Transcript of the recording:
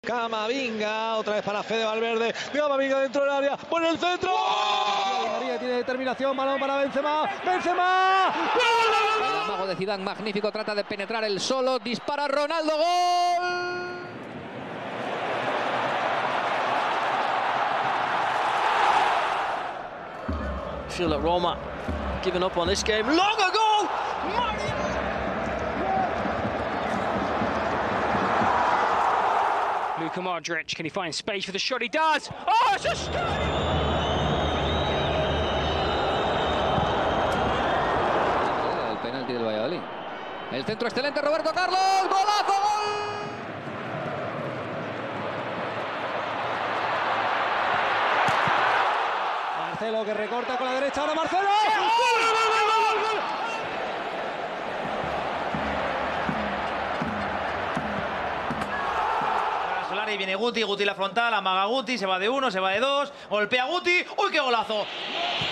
Camavinga, otra vez para Fede Valverde. Camavinga dentro del área, pone el centro. ¡Oh! María tiene determinación, balón para Benzema. ¡Benzema! ¡Gol! El amago de Zidane, magnífico, trata de penetrar el solo, dispara Ronaldo, ¡gol! Feel like Roma giving up on this game long ago. Luka Modric, can he find space for the shot? He does! Oh, it's a El penalti del Valladolid. El centro excelente, Roberto Carlos, golazo, gol. Marcelo que recorta con la derecha, ahora Marcelo. ¡Gol! Solari, viene Guti, Guti la frontal, amaga Guti, se va de uno, se va de dos, golpea Guti, ¡uy qué golazo!